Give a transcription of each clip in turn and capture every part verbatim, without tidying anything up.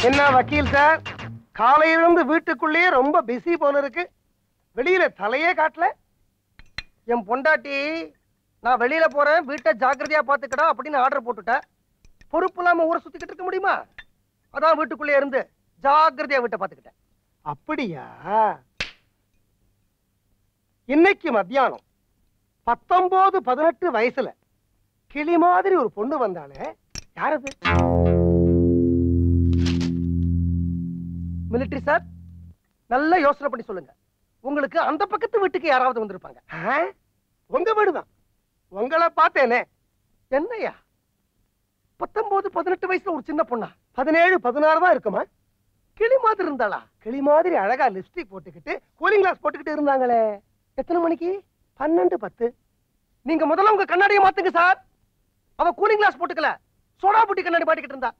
என்ன வக்கீல் சார், காலையிலிருந்து வீட்டுக்குள்ளேயே ரொம்ப பிஸி போல இருக்கு. வெளியில தலையே காட்டல. என் பொண்டாட்டி நான் வெளியில போறேன், வீட்டை ஜாக்கிரதையா பாத்துக்கடா அப்படின்னு ஆர்டர் போட்டுட்டேன். பொறுப்பு இல்லாம ஊரை சுத்திக்கிட்டு இருக்க முடியுமா? அதான் வீட்டுக்குள்ளே இருந்து ஜாக்கிரதையா வீட்டை பாத்துக்கிட்டேன். அப்படியா? இன்னைக்கு மத்தியானம் பத்தொன்பது பதினெட்டு வயசுல கிளி மாதிரி ஒரு பொண்ணு வந்தாலே, யாரது? மிலிட்டரி சார், நல்லா யோசனை பண்ணி சொல்லுங்க. உங்களுக்கு அந்த பக்கத்து வீட்டுக்கு யாராவது வந்திருப்பாங்க. உங்க வீடுதான். உங்களை பார்த்தேனே. என்னையா பத்தொன்பது பதினெட்டு வயசுல ஒரு சின்ன பொண்ணா? பதினேழு பதினாறு தான் இருக்குமா? கிளி மாதிரி இருந்தாளா? கிளி மாதிரி அழகா லிப்ஸ்டிக் போட்டுக்கிட்டு கூலிங் கிளாஸ் போட்டுக்கிட்டு இருந்தாங்களே. எத்தனை மணிக்கு? பன்னெண்டு பத்து. நீங்க முதல்ல உங்க கண்ணாடியை மாத்துங்க சார். அவ கூலிங் கிளாஸ் போட்டுக்கல, சோடா புட்டி கண்ணாடி மாட்டிக்கிட்டு இருந்தா.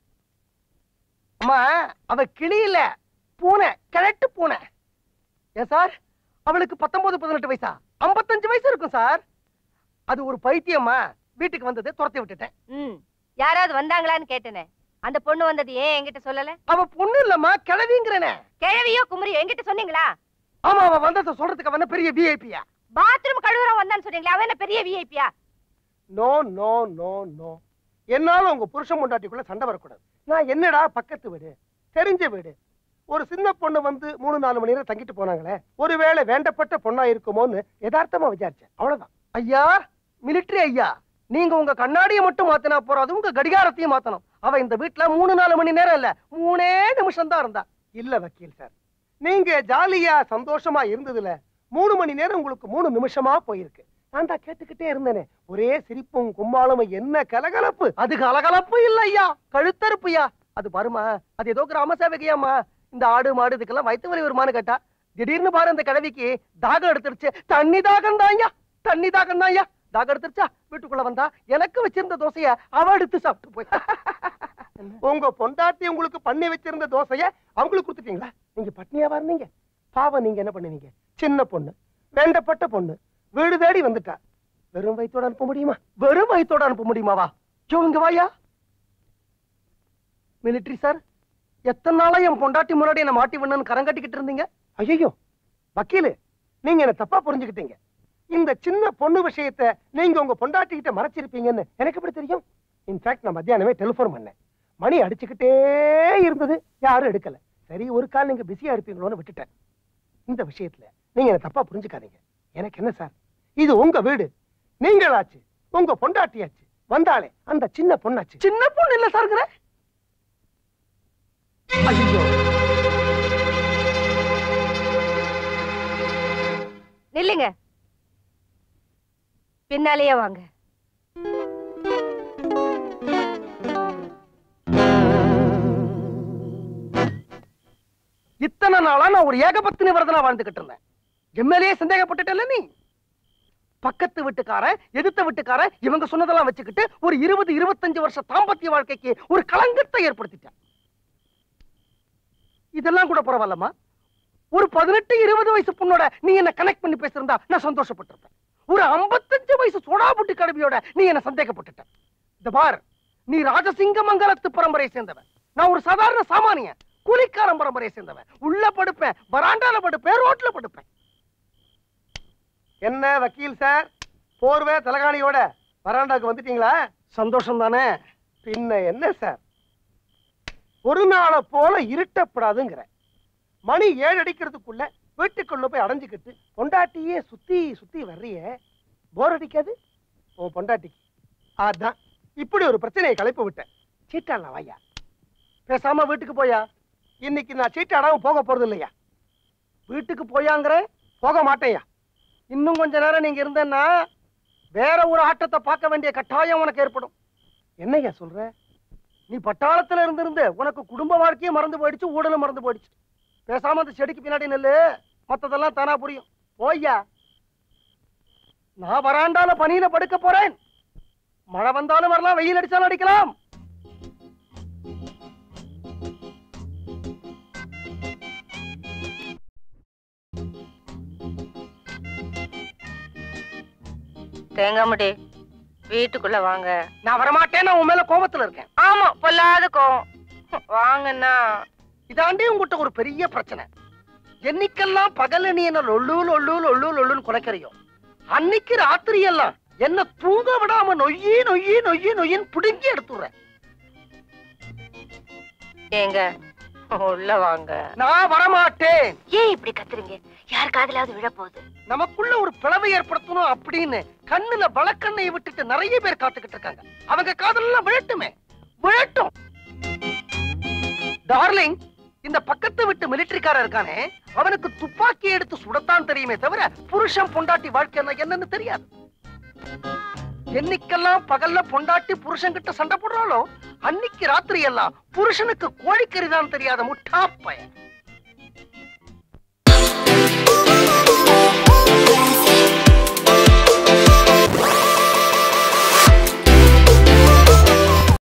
அம்மா, அவ கிளி இல்ல, பூனை, கிழட்டு பூனை. ஏன் சார், அவளுக்கு பத்தொன்பது பதினெட்டு வயசா? ஐம்பத்தஞ்சு வயசு இருக்கும் சார். அது ஒரு பைத்தியம்மா, வீட்டுக்கு வந்தது, துரத்தி விட்டுட்டேன். ம், யாராவது வந்தாங்களான்னு கேட்டேனே. அந்த பொண்ணு வந்தது ஏன் என்கிட்ட சொல்லல? அவ பொண்ணு இல்லம்மா, கிழவிங்கிறனே. கிழவியோ குமரியோ என்கிட்ட சொன்னீங்களா? ஆமா, அவ வந்தத சொல்றதுக்கு அவன பெரிய விஐபியா? பாத்ரூம் கழுவுறவன் வந்தான்னு சொன்னீங்களா? அவன் என்ன பெரிய விஐபியா? No no no no. என்னால உங்க புருஷன் பொண்டாட்டிக்குள்ள சண்டை வரக்கூடாது. நான் என்னடா பக்கத்து வீடு, தெரிஞ்ச வீடு, ஒரு சின்ன பொண்ணு வந்து மூணு நாலு மணி நேரம் தங்கிட்டு போனாங்களே, ஒருவேளை வேண்டப்பட்ட பொண்ணா இருக்குமோன்னு யதார்த்தமா விசாரிச்சேன், அவ்வளவுதான். ஐயா மிலிட்டரி ஐயா, நீங்க உங்க கண்ணாடியை மட்டும் மாத்தினா போறாது, உங்க கடிகாரத்தையும் மாத்தணும். அவ இந்த வீட்டுல மூணு நாலு மணி நேரம் இல்ல, மூணே நிமிஷம் தான் இருந்தா. இல்ல வக்கீல் சார், நீங்க ஜாலியா சந்தோஷமா இருந்ததுல மூணு மணி நேரம் உங்களுக்கு மூணு நிமிஷமா போயிருக்கு. நான் தான் கேட்டுக்கிட்டே இருந்தேனே, ஒரே சிரிப்பும் கும்மாளம், என்ன கலகலப்பு. அது கலகலப்பு இல்ல ஐயா, கழுத்தறுப்புயா. அது பாருமா, அது ஏதோ கிராம சேவகையாமா. இந்த ஆடு மாடு இதுக்கெல்லாம் வயிற்று வலி வருமானு கேட்டா, திடீர்னு பாரு அந்த கிழவிக்கு தாகம் எடுத்துருச்சு. தண்ணி தாகம் தான் ஐயா, தண்ணி தாகம் தான் ஐயா. தாகம் எடுத்துருச்சா, வீட்டுக்குள்ள வந்தா எனக்கு வச்சிருந்த தோசைய அவ எடுத்து சாப்பிட்டு போய். உங்க பொண்டாட்டி உங்களுக்கு பண்ணி வச்சிருந்த தோசைய அவங்களுக்கு கொடுத்துட்டீங்களா? நீங்க பட்னியாவா இருந்தீங்க? பாவம், நீங்க என்ன பண்ணுவீங்க? சின்ன பொண்ணு, வேண்டப்பட்ட பொண்ணு, வீடு தேடி வந்துட்டா. வெறும் வயிற்றோட அனுப்ப முடியுமா? வெறும் வயிற்றோட அனுப்ப முடியுமாவா? இங்க வாயா. மிலிட்டரி சார், எத்தனை நாளா என் பொண்டாட்டி முன்னாடி என்ன மாட்டி விடணும்னு கரங்கட்டிக்கிட்டு இருந்தீங்க? ஐயோ வக்கீலு, நீங்க என்ன தப்பா புரிஞ்சுக்கிட்டீங்க. இந்த சின்ன பொண்ணு விஷயத்தை நீங்க உங்க பொண்டாட்டி கிட்ட மறைச்சிருப்பீங்கன்னு எனக்கு எப்படி தெரியும்? இன்ஃபேக்ட் நான் மத்தியானமே டெலிபோன் பண்ணேன். மணி அடிச்சுக்கிட்டே இருந்தது, யாரும் எடுக்கல. சரி, ஒரு கால் நீங்க பிஸியா இருப்பீங்களோன்னு விட்டுட்டேன். இந்த விஷயத்துல நீங்க என்ன தப்பா புரிஞ்சுக்காதீங்க. எனக்கு என்ன சார், இது உங்க வீடு, நீங்களாச்சு, உங்க பொண்டாட்டியாச்சு. வந்தாலே அந்த சின்ன பொண்ணாச்சு. சின்ன பொண்ணு இல்ல சார். ஐயோ, நில்லுங்க, பின்னாலேயே வாங்க. இத்தனை நாளா நான் ஒரு ஏகபத்தினி விரதனா வாழ்ந்துகிட்டு இருந்தேன். எம்எல்ஏ சந்தேகப்பட்டுட்டல நீ. பக்கத்து வீட்டுக்காரன், எதிர்த்த வீட்டுக்காரன், இவங்க சொன்னதெல்லாம் வச்சுக்கிட்டு ஒரு இருபது இருபத்தஞ்சு வருஷ தாம்பத்திய வாழ்க்கைக்கு ஒரு களங்கத்தை ஏற்படுத்திட்டேன். இதெல்லாம் கூட பரவாயில்லம்மா, ஒரு பதினெட்டு இருபது வயசு பொண்ணோட நீ என்ன கனெக்ட் பண்ணி பேசிருந்தா நான் சந்தோஷப்பட்டிருப்பேன். ஒரு ஐம்பத்தஞ்சு வயசு சோடாபுட்டி கடமையோட நீ என்ன சந்தேகப்பட்டுட்ட. இந்த பார், நீ ராஜசிங்க மங்கலத்து பரம்பரையை சேர்ந்தவன், நான் ஒரு சாதாரண சாமானியன், கூலிக்காரன் பரம்பரையை சேர்ந்தவன். உள்ள படுப்பேன், வராண்டால படுப்பேன், ரோட்ல படுப்பேன். என்ன வக்கீல் சார், போர்வே தலகாணியோட வராண்டாக்கு வந்துட்டீங்களா? சந்தோஷம் தானே? பின்ன என்ன சார், ஒரு நாளை போல இருட்டப்படாதுங்கிற. மணி ஏழு அடிக்கிறதுக்குள்ள வீட்டுக்குள்ள போய் அடைஞ்சுக்கிட்டு பொண்டாட்டியே சுத்தி சுத்தி வர்றிய, போர் அடிக்காது உன் பொண்டாட்டிக்கு? அதான் இப்படி ஒரு பிரச்சனையை கலைப்பு விட்டேன். சீட்டாளா வாயா, பேசாம வீட்டுக்கு போயா. இன்னைக்கு நான் சீட்டாடாம போக போறது இல்லையா. வீட்டுக்கு போயாங்கிற, போக மாட்டேயா. இன்னும் கொஞ்ச நேரம் நீங்க இருந்தேன்னா வேற ஒரு ஆட்டத்தை பார்க்க வேண்டிய கட்டாயம் உனக்கு ஏற்படும். என்னையா சொல்ற? நீ பட்டாளத்துல இருந்திருந்து உனக்கு குடும்ப வாழ்க்கையே மறந்து போயிடுச்சு, ஊடலும் மறந்து போயிடுச்சு. பேசாம அந்த செடிக்கு பின்னாடி நெல்லு, மத்ததெல்லாம் தானா புரியும். போய்யா. நான் வராண்டால பனியில படுக்க போறேன். மழை வந்தாலும் வரலாம், வெயில் அடிச்சாலும் அடிக்கலாம். தேங்காமடி, வீட்டுக்குள்ள வாங்க. நான் வரமாட்டேன், நான் உன் மேல கோபத்துல இருக்கேன். ஆமா, பொல்லாத கோவம். வாங்கண்ணா. இதாண்டி உங்ககிட்ட ஒரு பெரிய பிரச்சனை. என்னைக்கெல்லாம் பகல நீ என்ன லொல்லு லொல்லு லொல்லு லொல்லுன்னு குலைக்கிறியோ அன்னைக்கு ராத்திரி எல்லாம் என்ன தூங்க விடாம நொய்யி நொய்யி நொய்யி நொய்யின்னு புடுங்கி எடுத்துடுறேன். ஏங்க உள்ள வாங்க. நான் வரமாட்டேன். ஏன் இப்படி கத்துறீங்க? யார் காதலாவது விழ போகுது. நமக்குள்ள ஒரு பிளவை ஏற்படுத்தணும் அப்படின்னு கண்ணுல வழக்கண்ணையை விட்டுட்டு நிறைய பேர் காத்துக்கிட்டு இருக்காங்க. அவங்க காதலாம் விழட்டுமே, விழட்டும். டார்லிங், இந்த பக்கத்து விட்டு மிலிட்டரிக்காரன் இருக்கானே அவனுக்கு துப்பாக்கி எடுத்து சுடத்தான் தெரியுமே தவிர புருஷன் பொண்டாட்டி வாழ்க்கை என்னன்னு தெரியாது. என்னைக்கெல்லாம் பகல்ல பொண்டாட்டி புருஷன் கிட்ட சண்டை போடுறாளோ அன்னைக்கு ராத்திரி எல்லாம் புருஷனுக்கு கோழிக்கறி தான் தெரியாத முட்டா பையன்.